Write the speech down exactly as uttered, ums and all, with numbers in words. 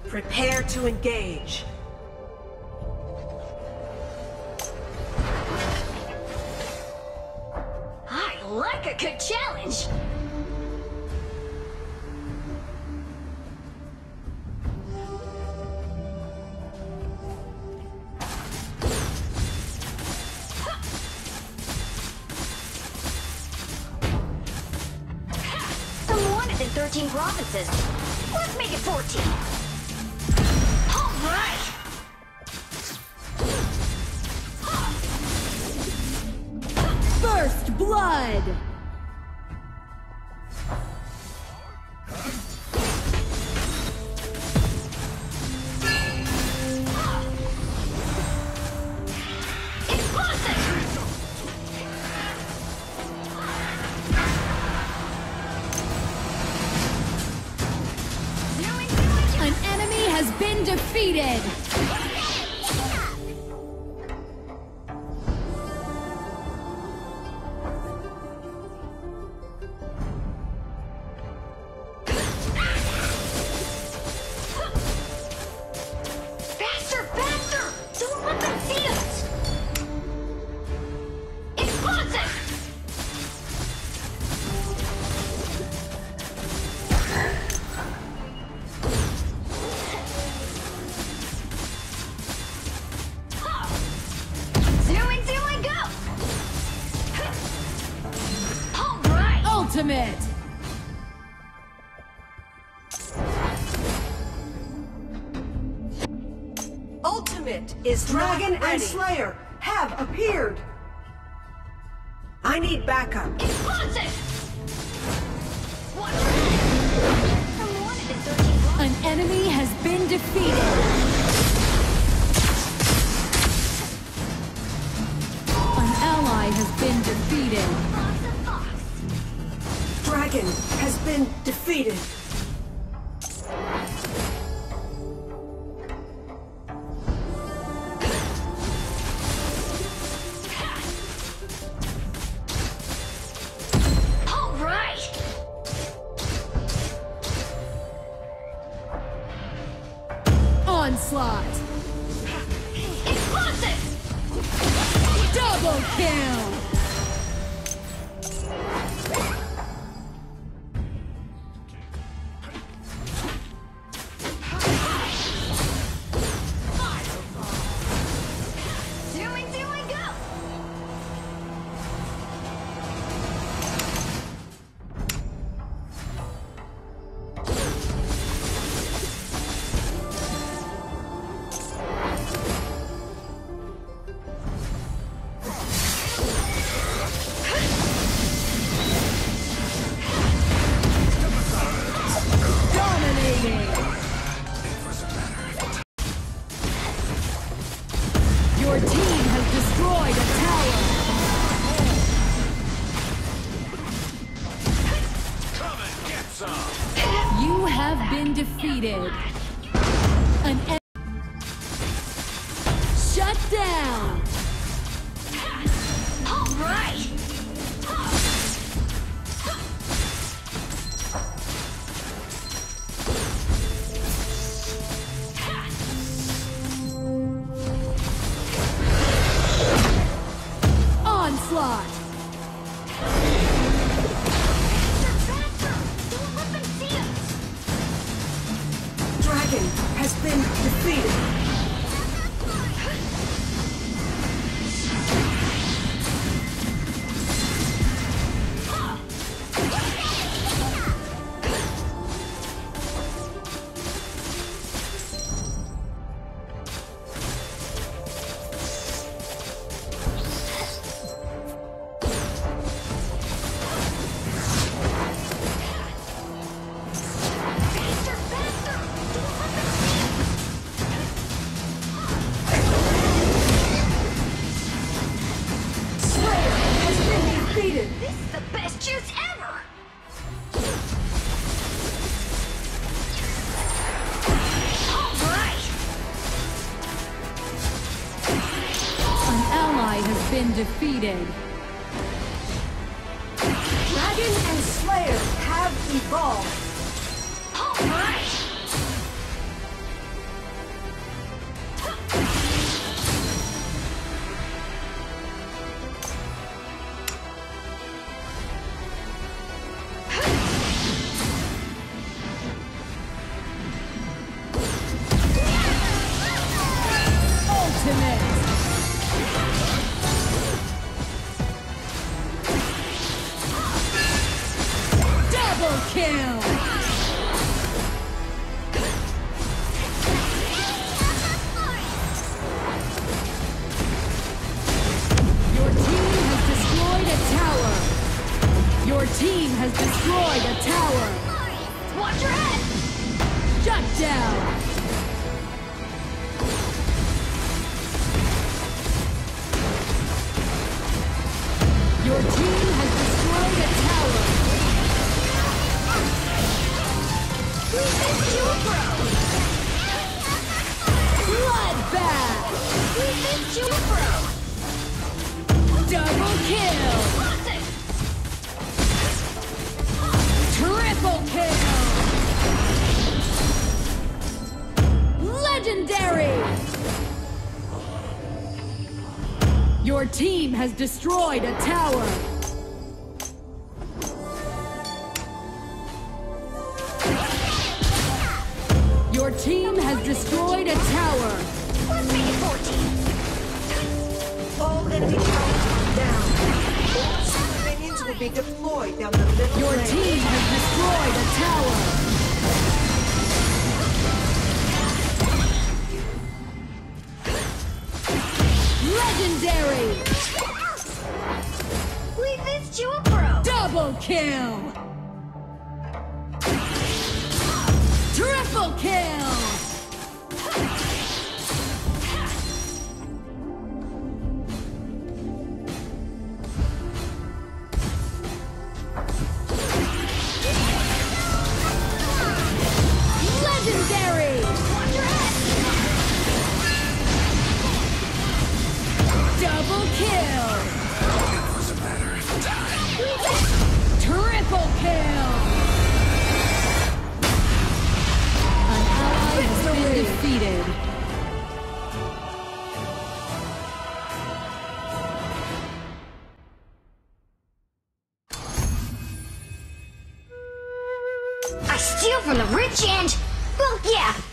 Prepare to engage. I like a good challenge! I'm wanted in thirteen provinces. Let's make it fourteen. All right! First blood! An enemy has been defeated! Faster, faster! Don't let them see us! Explosive! Zooming, zooming, go! All right! Ultimate! Ultimate is Dragon not ready. and Slayer have appeared! I need backup. Explosive! What? I'm wanted in thirteen blocks. An enemy has been defeated! An ally has been defeated! Fox and Fox. Dragon has been defeated. All right! Onslaught! Explosive! Double kill! Zooming, zooming, go! Dominating! Your team has destroyed a tower! Come and get some! You have been defeated! An en- Shut down! All right! Onslaught! Faster, faster! Don't let them see us! Dragon has been defeated. Faster, faster! Don't let them see us! Slayer has been defeated! This is the best juice ever! All right! An ally has been defeated. Dragon and Slayer have evolved! All right! missed you, bro! Bloodbath! We missed you, bro! Double kill! Triple kill! Legendary! Your team has destroyed a tower! Your team has destroyed a tower! Let's make it fourteen! All enemy towers down. All minions will be deployed down the middle Your lane. team has destroyed a tower! Legendary! We missed you, bro! Double kill! Triple kill! Legendary! Double kill! It was a matter of time. Triple kill! An ally has been defeated. I steal from the rich and... well, yeah,